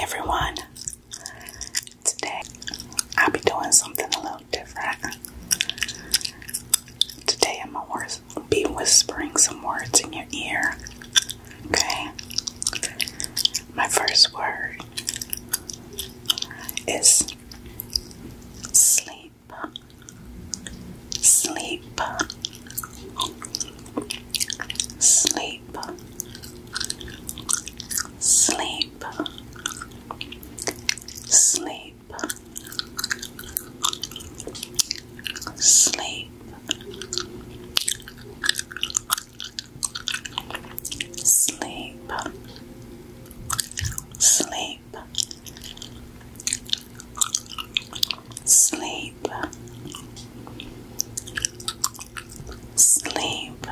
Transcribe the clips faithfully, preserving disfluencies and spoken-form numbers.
everyone. Today I'll be doing something a little different. Today I'm gonna be whispering some words in your ear. Okay? My first word is sleep. Sleep. Sleep. Sleep. Sleep. Sleep. Sleep. Sleep. Sleep. Sleep.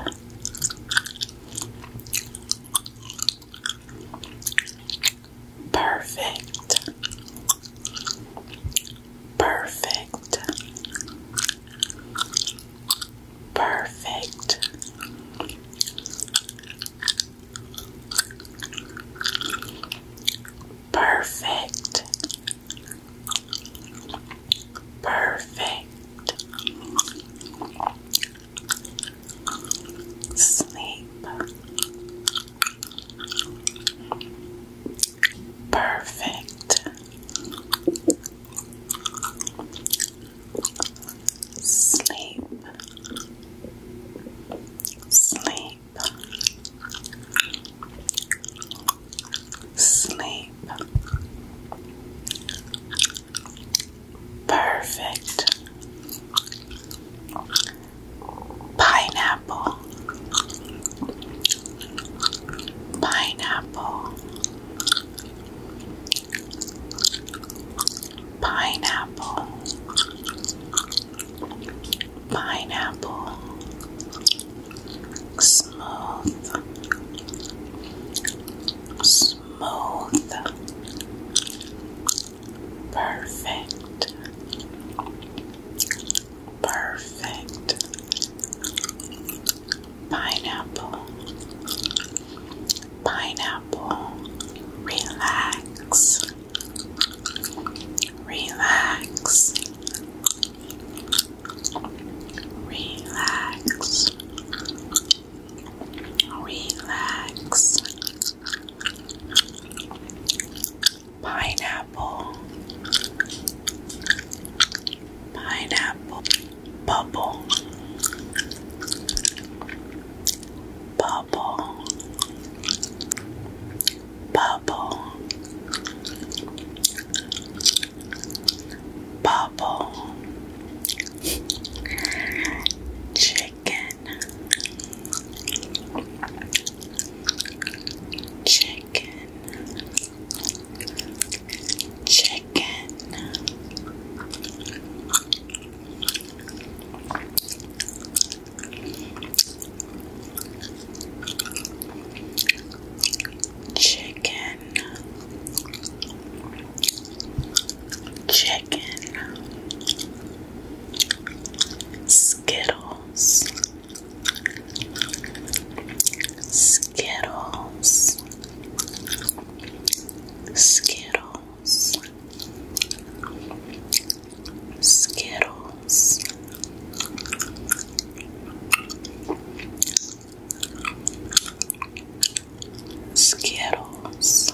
Perfect. Perfect. Perfect. Perfect. Perfect. Sleep. Perfect. Sleep. Sleep. Sleep. Perfect. Pineapple. Pineapple. Pineapple. Pineapple. Smooth. Smooth. Perfect. Perfect. Pineapple. Pineapple. Relax. Relax. Relax. Relax. Pineapple. Pineapple. Bubble. Bubble. Bubble. Bubble. Chicken. Chicken. Chicken. Chicken. Chicken. Skittles. Skittles. Skittles. Skittles. Skittles.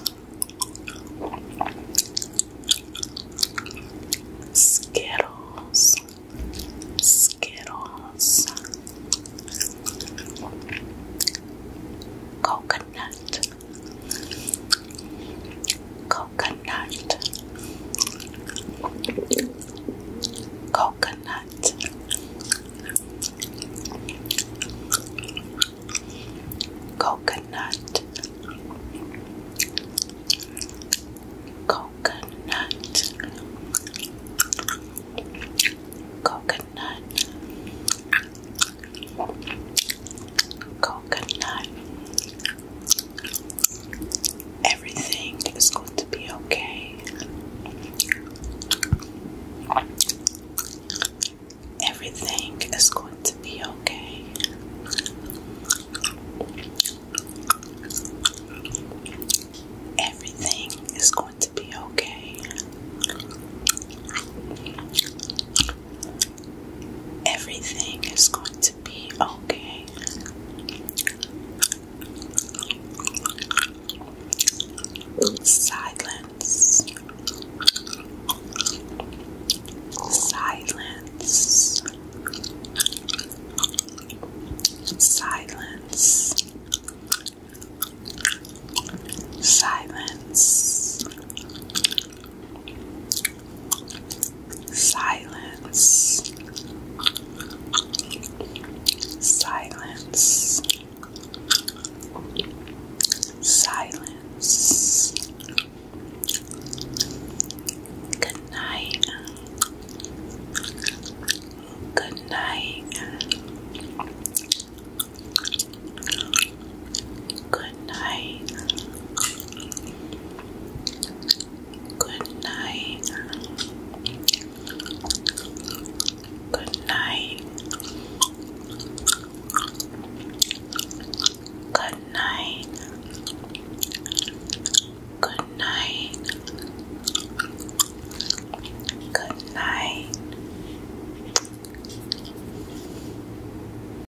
Skittles. Skittles. Coconut. Coconut. both sides.